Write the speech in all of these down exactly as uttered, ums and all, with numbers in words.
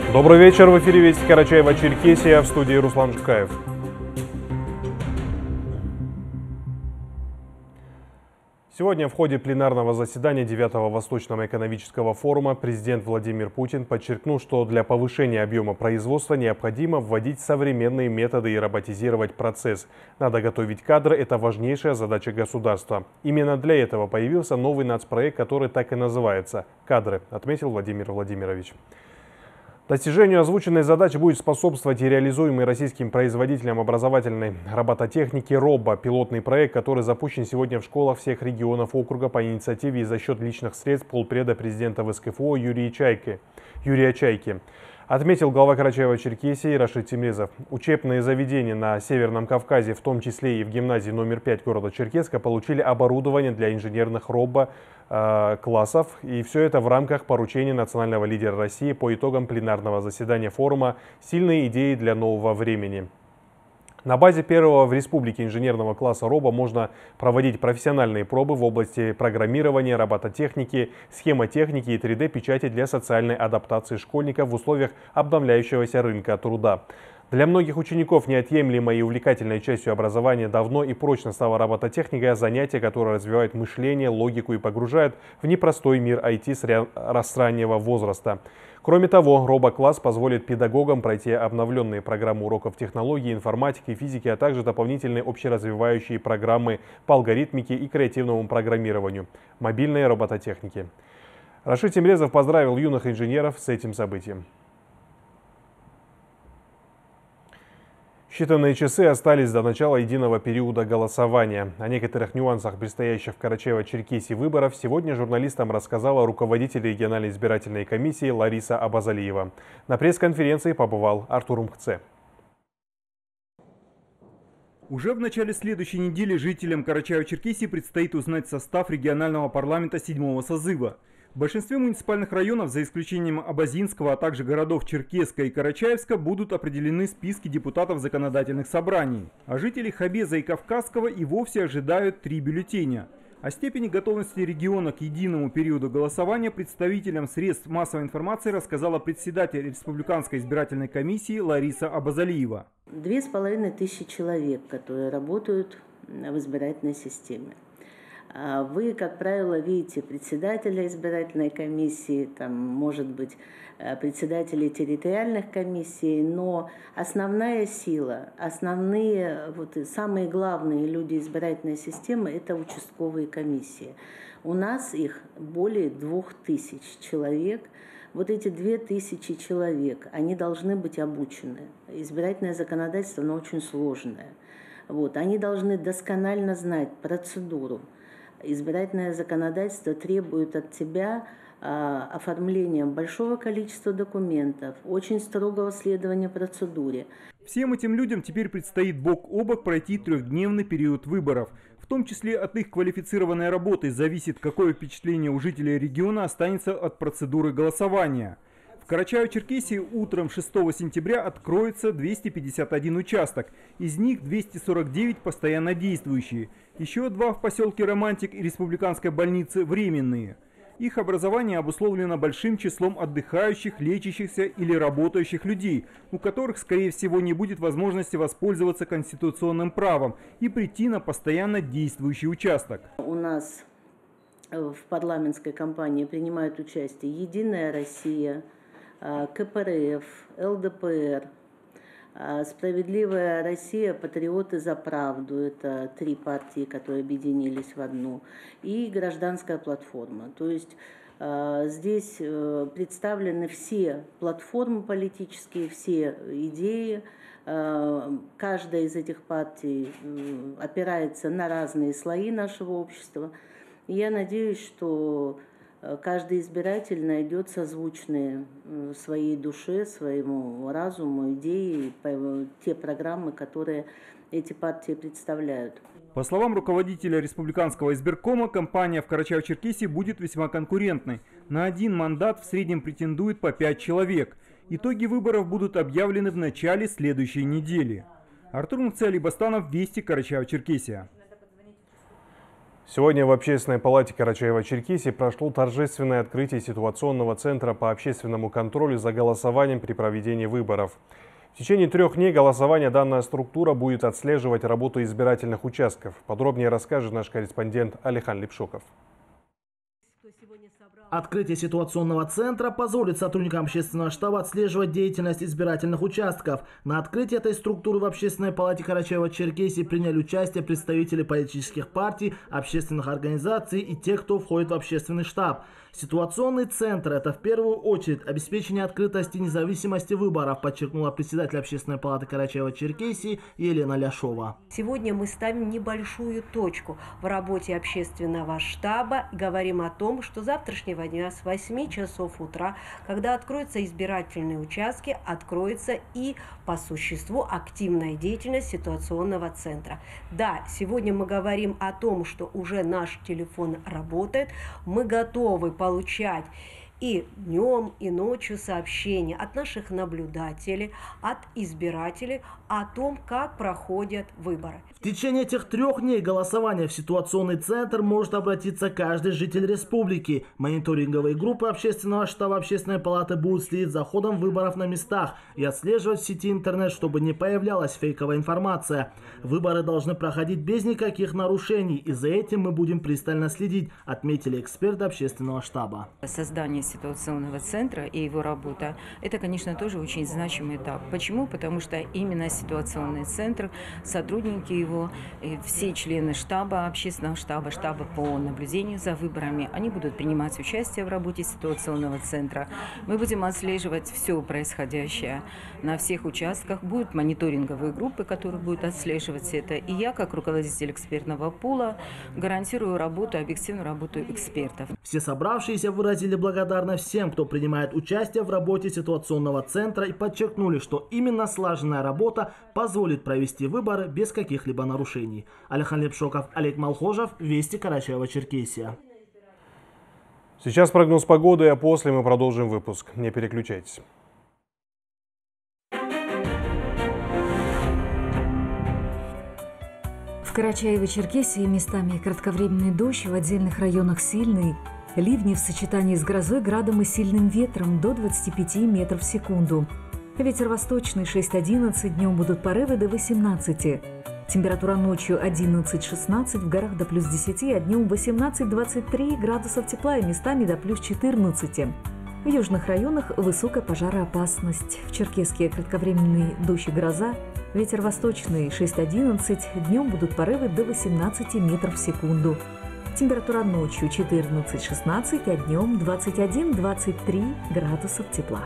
Добрый вечер, в эфире Вести Карачаево-Черкесия, в студии Руслан Жукаев. Сегодня в ходе пленарного заседания девятого Восточного экономического форума президент Владимир Путин подчеркнул, что для повышения объема производства необходимо вводить современные методы и роботизировать процесс. Надо готовить кадры – это важнейшая задача государства. Именно для этого появился новый нацпроект, который так и называется «Кадры», отметил Владимир Владимирович. Достижению озвученной задачи будет способствовать и реализуемый российским производителем образовательной робототехники «Робо» пилотный проект, который запущен сегодня в школах всех регионов округа по инициативе и за счет личных средств полпреда президента ВСКФО Юрия Чайки. Юрия Чайки. Отметил глава Карачаево-Черкесии Рашид Темрезов. Учебные заведения на Северном Кавказе, в том числе и в гимназии номер пять города Черкесска, получили оборудование для инженерных робо-классов. И все это в рамках поручения национального лидера России по итогам пленарного заседания форума «Сильные идеи для нового времени». На базе первого в республике инженерного класса робо можно проводить профессиональные пробы в области программирования, робототехники, схемотехники и три дэ печати для социальной адаптации школьников в условиях обновляющегося рынка труда. Для многих учеников неотъемлемой и увлекательной частью образования давно и прочно стала робототехника, занятие, которое развивает мышление, логику и погружает в непростой мир ай ти с раннего возраста. Кроме того, робо-класс позволит педагогам пройти обновленные программы уроков технологии, информатики, физики, а также дополнительные общеразвивающие программы по алгоритмике и креативному программированию, мобильной робототехники. Рашид Темрезов поздравил юных инженеров с этим событием. Считанные часы остались до начала единого периода голосования. О некоторых нюансах предстоящих в Карачаево-Черкесии выборов сегодня журналистам рассказала руководитель региональной избирательной комиссии Лариса Абазалиева. На пресс-конференции побывал Артур Мкце. Уже в начале следующей недели жителям Карачаево-Черкесии предстоит узнать состав регионального парламента седьмого созыва. В большинстве муниципальных районов, за исключением Абазинского, а также городов Черкесска и Карачаевска, будут определены списки депутатов законодательных собраний. А жители Хабеза и Кавказского и вовсе ожидают три бюллетеня. О степени готовности региона к единому периоду голосования представителям средств массовой информации рассказала председатель Республиканской избирательной комиссии Лариса Абазалиева. Две с половиной тысячи человек, которые работают в избирательной системе. Вы, как правило, видите председателя избирательной комиссии, там, может быть, председателей территориальных комиссий, но основная сила, основные, вот, самые главные люди избирательной системы – это участковые комиссии. У нас их более двух тысяч человек. Вот эти две тысячи человек, они должны быть обучены. Избирательное законодательство, оно очень сложное. Вот, они должны досконально знать процедуру. Избирательное законодательство требует от тебя а, оформления большого количества документов, очень строгого следования процедуре. Всем этим людям теперь предстоит бок о бок пройти трехдневный период выборов. В том числе от их квалифицированной работы зависит, какое впечатление у жителей региона останется от процедуры голосования. В Карачаево-Черкесии утром шестого сентября откроется двести пятьдесят один участок, из них двести сорок девять постоянно действующие, еще два в поселке Романтик и Республиканской больнице временные. Их образование обусловлено большим числом отдыхающих, лечащихся или работающих людей, у которых, скорее всего, не будет возможности воспользоваться конституционным правом и прийти на постоянно действующий участок. У нас в парламентской кампании принимают участие «Единая Россия», ка пэ эр эф, эл дэ пэ эр, «Справедливая Россия», «Патриоты за правду» – это три партии, которые объединились в одну, и «Гражданская платформа». То есть здесь представлены все платформы политические, все идеи. Каждая из этих партий опирается на разные слои нашего общества. И я надеюсь, что каждый избиратель найдет созвучные своей душе, своему разуму, идеи, те программы, которые эти партии представляют. По словам руководителя республиканского избиркома, кампания в Карачаево-Черкесии будет весьма конкурентной. На один мандат в среднем претендует по пять человек. Итоги выборов будут объявлены в начале следующей недели. Артур Мкце, Алибастанов, Вести, Карачаево-Черкесия. Сегодня в Общественной палате Карачаево-Черкесии прошло торжественное открытие ситуационного центра по общественному контролю за голосованием при проведении выборов. В течение трех дней голосования данная структура будет отслеживать работу избирательных участков. Подробнее расскажет наш корреспондент Алихан Лепшоков. Открытие ситуационного центра позволит сотрудникам общественного штаба отслеживать деятельность избирательных участков. На открытии этой структуры в Общественной палате Карачаево-Черкесии приняли участие представители политических партий, общественных организаций и тех, кто входит в общественный штаб. Ситуационный центр – это в первую очередь обеспечение открытости и независимости выборов, подчеркнула председатель Общественной палаты Карачаево-Черкесии Елена Ляшова. Сегодня мы ставим небольшую точку в работе общественного штаба и говорим о том, что завтрашнего дня с восьми часов утра, когда откроются избирательные участки, откроется и по существу активная деятельность ситуационного центра. Да, сегодня мы говорим о том, что уже наш телефон работает, мы готовы получать и днем, и ночью сообщения от наших наблюдателей, от избирателей о том, как проходят выборы. В течение этих трех дней голосования в ситуационный центр может обратиться каждый житель республики. Мониторинговые группы общественного штаба Общественной палаты будут следить за ходом выборов на местах и отслеживать в сети интернет, чтобы не появлялась фейковая информация. Выборы должны проходить без никаких нарушений, и за этим мы будем пристально следить, отметили эксперты общественного штаба. Создание ситуационного центра и его работа – это, конечно, тоже очень значимый этап. Почему? Потому что именно ситуационный центр, сотрудники его, все члены штаба, общественного штаба, штаба по наблюдению за выборами, они будут принимать участие в работе ситуационного центра. Мы будем отслеживать все происходящее на всех участках. Будут мониторинговые группы, которые будут отслеживать это. И я, как руководитель экспертного пула, гарантирую работу, объективную работу экспертов. Все собравшиеся выразили благодарность всем, кто принимает участие в работе ситуационного центра, и подчеркнули, что именно слаженная работа позволит провести выборы без каких-либо нарушений. Алихан Лепшоков, Олег Малхожев, Вести, Карачаево-Черкесия. Сейчас прогноз погоды, а после мы продолжим выпуск. Не переключайтесь. В Карачаево-Черкесии местами кратковременный дождь, в отдельных районах сильный. Ливни в сочетании с грозой, градом и сильным ветром до двадцати пяти метров в секунду. Ветер восточный шесть-одиннадцать, днем будут порывы до восемнадцати. Температура ночью одиннадцать-шестнадцать, в горах до плюс десяти, а днем восемнадцать-двадцать три градусов тепла и местами до плюс четырнадцати. В южных районах высокая пожароопасность. В Черкеске кратковременный дождь и гроза. Ветер восточный шесть-одиннадцать, днем будут порывы до восемнадцати метров в секунду. Температура ночью четырнадцать-шестнадцать, а днем двадцать один-двадцать три градусов тепла.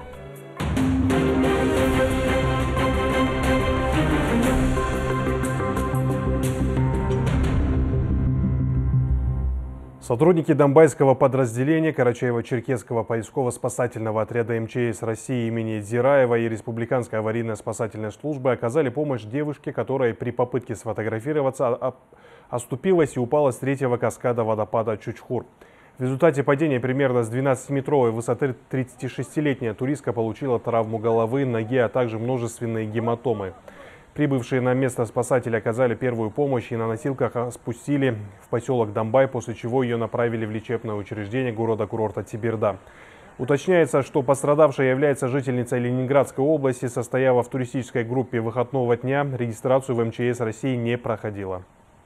Сотрудники Донбайского подразделения Карачаево-Черкесского поисково-спасательного отряда эм че эс России имени Дзираева и Республиканской аварийно-спасательной службы оказали помощь девушке, которая при попытке сфотографироваться оступилась и упала с третьего каскада водопада Чучхур. В результате падения примерно с двенадцатиметровой высоты тридцатишестилетняя туристка получила травму головы, ноги, а также множественные гематомы. Прибывшие на место спасатели оказали первую помощь и на носилках спустили в поселок Донбай, после чего ее направили в лечебное учреждение города-курорта Теберда. Уточняется, что пострадавшая является жительницей Ленинградской области, состояла в туристической группе выходного дня, регистрацию в эм че эс России не проходила.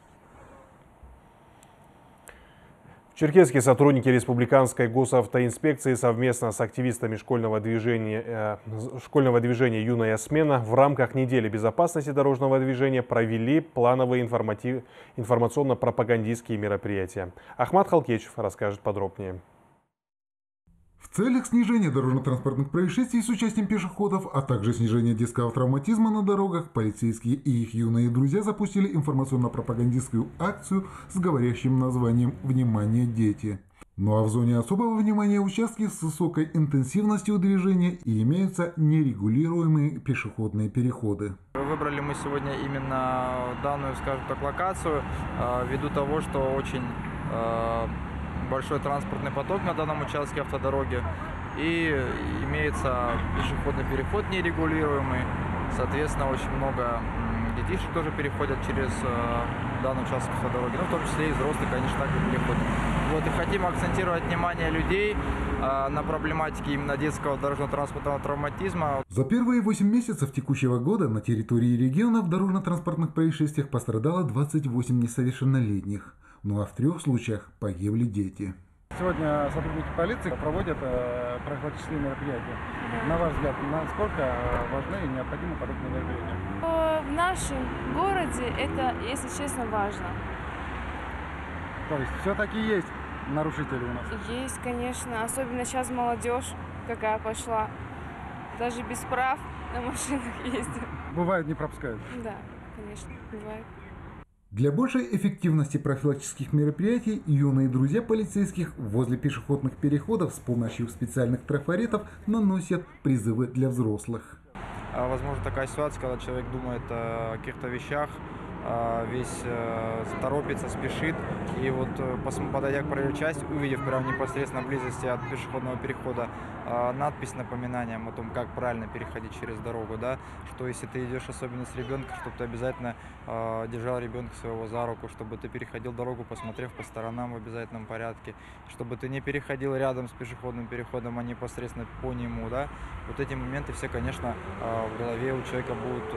В Черкеске сотрудники Республиканской госавтоинспекции совместно с активистами школьного движения, э, школьного движения «Юная смена» в рамках недели безопасности дорожного движения провели плановые информатив... информационно-пропагандистские мероприятия. Ахмат Халкечев расскажет подробнее. В целях снижения дорожно-транспортных происшествий с участием пешеходов, а также снижения детского травматизма на дорогах, полицейские и их юные друзья запустили информационно-пропагандистскую акцию с говорящим названием «Внимание, дети!». Ну а в зоне особого внимания участки с высокой интенсивностью движения и имеются нерегулируемые пешеходные переходы. Выбрали мы сегодня именно данную, скажем так, локацию, ввиду того, что очень большой транспортный поток на данном участке автодороги и имеется пешеходный переход нерегулируемый, соответственно, очень много детишек тоже переходят через данный участок автодороги. Ну, в том числе и взрослые, конечно, также переходят. Вот, и хотим акцентировать внимание людей а, на проблематике именно детского дорожно-транспортного травматизма. За первые восемь месяцев текущего года на территории региона в дорожно-транспортных происшествиях пострадало двадцать восемь несовершеннолетних. Ну а в трех случаях погибли дети. Сегодня сотрудники полиции проводят э, профилактические мероприятия. Да. На ваш взгляд, насколько важны и необходимы подобные мероприятия? В нашем городе это, если честно, важно. То есть все-таки есть нарушители у нас? Есть, конечно. Особенно сейчас молодежь какая пошла. Даже без прав на машинах ездят. Бывает, не пропускают? Да, конечно, бывает. Для большей эффективности профилактических мероприятий юные друзья полицейских возле пешеходных переходов с помощью специальных трафаретов наносят призывы для взрослых. Возможно, такая ситуация, когда человек думает о каких-то вещах, весь торопится, спешит, и вот подойдя к проезжей части, увидев прямо непосредственно близости от пешеходного перехода надпись с напоминанием о том, как правильно переходить через дорогу, да, что если ты идешь особенно с ребенком, чтобы ты обязательно держал ребенка своего за руку, чтобы ты переходил дорогу, посмотрев по сторонам в обязательном порядке, чтобы ты не переходил рядом с пешеходным переходом, а непосредственно по нему, да. Вот эти моменты все, конечно, в голове у человека будут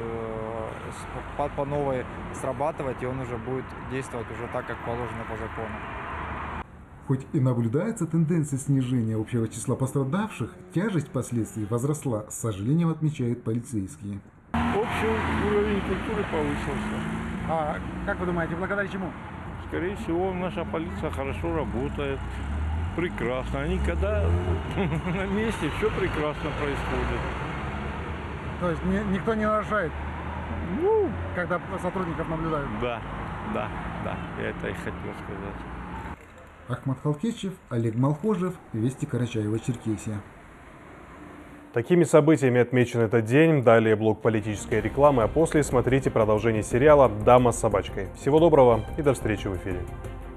по, по новой срабатывать, и он уже будет действовать уже так, как положено по закону. Хоть и наблюдается тенденция снижения общего числа пострадавших, тяжесть последствий возросла, с сожалением отмечают полицейские. Общий уровень культуры повысился. А как вы думаете, благодаря чему? Скорее всего, наша полиция хорошо работает, прекрасно. Они когда на месте, все прекрасно происходит. То есть ни, никто не нарушает? Ну, когда сотрудников наблюдают? Да, да, да, я это и хотел сказать. Ахмат Халкетчев, Олег Малхожев, Вести Карачаево-Черкесия. Такими событиями отмечен этот день. Далее блок политической рекламы, а после смотрите продолжение сериала «Дама с собачкой». Всего доброго и до встречи в эфире.